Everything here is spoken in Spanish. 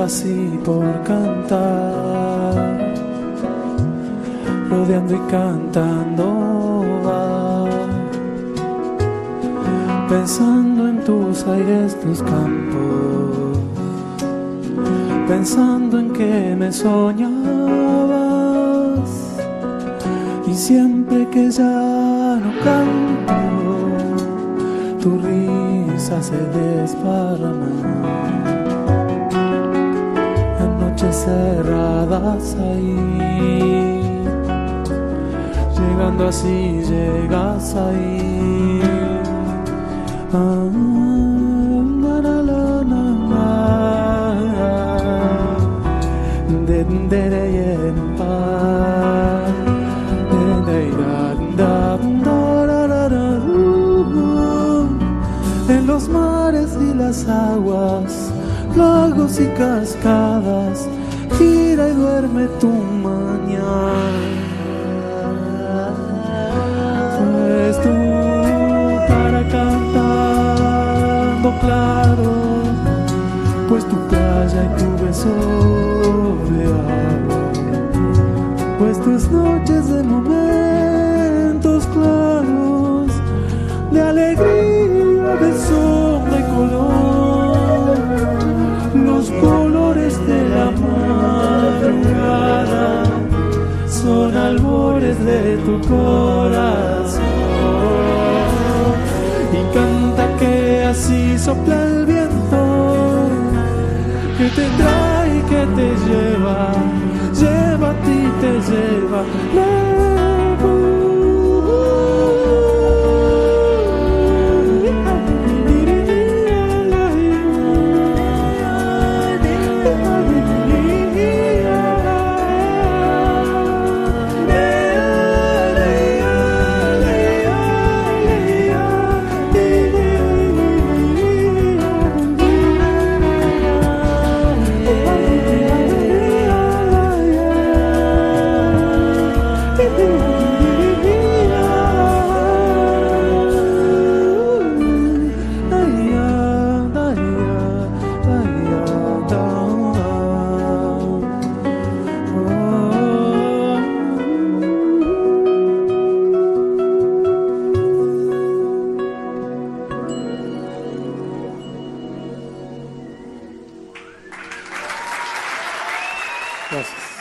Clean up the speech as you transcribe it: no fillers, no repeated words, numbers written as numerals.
así por cantar, rodeando y cantando va, pensando en tus aires, tus campos, pensando en que me soñabas, y siempre que ya no canto, tu risa se desparrama en noches cerradas ahí, llegando así llegas ahí. En los mares y las aguas, lagos y cascadas, gira y duerme tu mañana. Pues tú para cantando claro, pues tu playa y tu beso de agua, pues tus noches de momentos claros, de alegría, de sombra y color, los colores de la madrugada son albores de tu corazón. Y canta que así sopla el viento, que te trae y que te lleva, lleva a ti, te lleva Gracias.